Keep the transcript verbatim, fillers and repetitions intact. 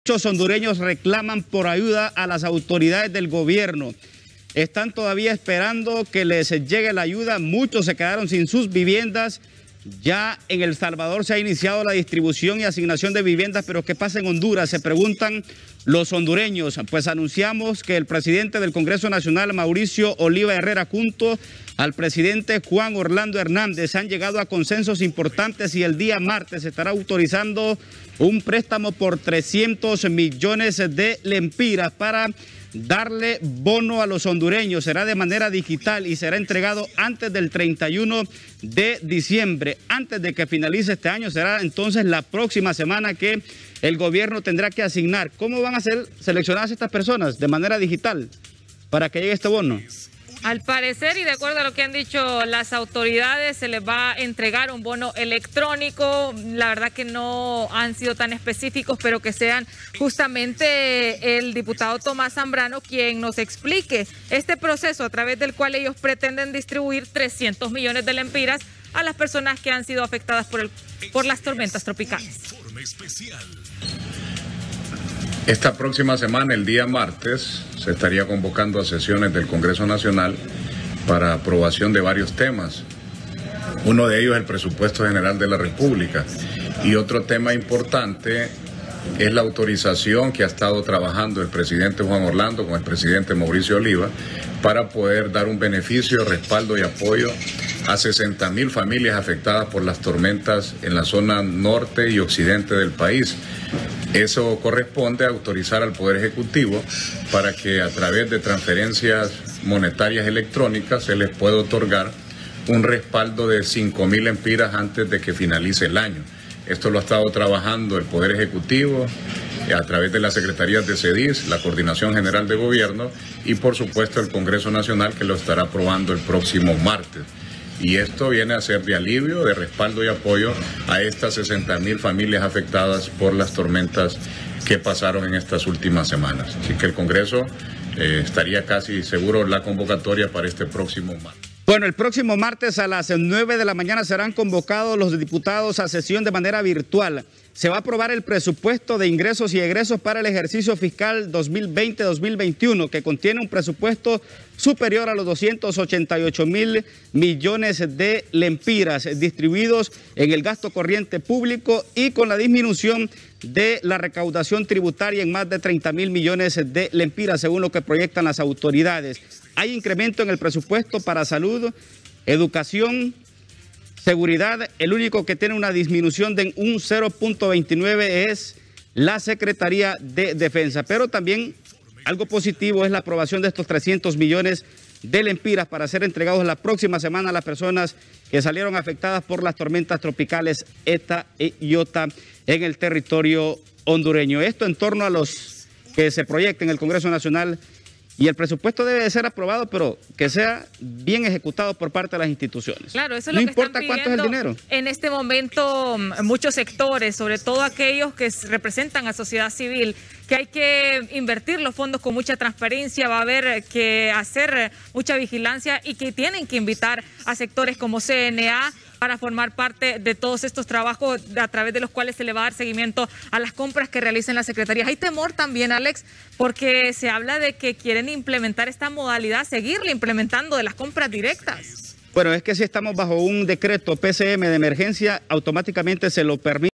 Muchos hondureños reclaman por ayuda a las autoridades del gobierno. Están todavía esperando que les llegue la ayuda. Muchos se quedaron sin sus viviendas. Ya en El Salvador se ha iniciado la distribución y asignación de viviendas, pero ¿qué pasa en Honduras?, se preguntan los hondureños. Pues anunciamos que el presidente del Congreso Nacional, Mauricio Oliva Herrera, junto al presidente Juan Orlando Hernández, han llegado a consensos importantes y el día martes se estará autorizando un préstamo por trescientos millones de lempiras para darle bono a los hondureños. Será de manera digital y será entregado antes del treinta y uno de diciembre. Antes de que finalice este año, será entonces la próxima semana que el gobierno tendrá que asignar. ¿Cómo van a ser seleccionadas estas personas? De manera digital, para que llegue este bono. Al parecer, y de acuerdo a lo que han dicho las autoridades, se les va a entregar un bono electrónico. La verdad que no han sido tan específicos, pero que sean justamente el diputado Tomás Zambrano quien nos explique este proceso a través del cual ellos pretenden distribuir trescientos millones de lempiras a las personas que han sido afectadas por, el, por las tormentas tropicales. Esta próxima semana, el día martes, se estaría convocando a sesiones del Congreso Nacional para aprobación de varios temas. Uno de ellos es el presupuesto general de la República. Y otro tema importante es la autorización que ha estado trabajando el presidente Juan Orlando con el presidente Mauricio Oliva para poder dar un beneficio, respaldo y apoyo a sesenta mil familias afectadas por las tormentas en la zona norte y occidente del país. Eso corresponde a autorizar al Poder Ejecutivo para que a través de transferencias monetarias electrónicas se les pueda otorgar un respaldo de cinco mil lempiras antes de que finalice el año. Esto lo ha estado trabajando el Poder Ejecutivo a través de las secretarías de CEDIS, la Coordinación General de Gobierno y por supuesto el Congreso Nacional, que lo estará aprobando el próximo martes. Y esto viene a ser de alivio, de respaldo y apoyo a estas sesenta mil familias afectadas por las tormentas que pasaron en estas últimas semanas. Así que el Congreso eh, estaría casi seguro la convocatoria para este próximo martes. Bueno, el próximo martes a las nueve de la mañana serán convocados los diputados a sesión de manera virtual. Se va a aprobar el presupuesto de ingresos y egresos para el ejercicio fiscal dos mil veinte dos mil veintiuno, que contiene un presupuesto superior a los doscientos ochenta y ocho mil millones de lempiras distribuidos en el gasto corriente público y con la disminución de la recaudación tributaria en más de treinta mil millones de lempiras, según lo que proyectan las autoridades. Hay incremento en el presupuesto para salud, educación, seguridad. El único que tiene una disminución de un cero punto veintinueve es la Secretaría de Defensa. Pero también algo positivo es la aprobación de estos trescientos millones de lempiras para ser entregados la próxima semana a las personas que salieron afectadas por las tormentas tropicales ETA e IOTA en el territorio hondureño. Esto en torno a los que se proyecta en el Congreso Nacional. Y el presupuesto debe de ser aprobado, pero que sea bien ejecutado por parte de las instituciones. Claro, eso es no lo que importa están cuánto es el dinero. En este momento, muchos sectores, sobre todo aquellos que representan a sociedad civil, que hay que invertir los fondos con mucha transparencia, va a haber que hacer mucha vigilancia y que tienen que invitar a sectores como C N A para formar parte de todos estos trabajos a través de los cuales se le va a dar seguimiento a las compras que realicen las secretarías. Hay temor también, Alex, porque se habla de que quieren implementar esta modalidad, seguirle implementando de las compras directas. Bueno, es que si estamos bajo un decreto P C M de emergencia, automáticamente se lo permite.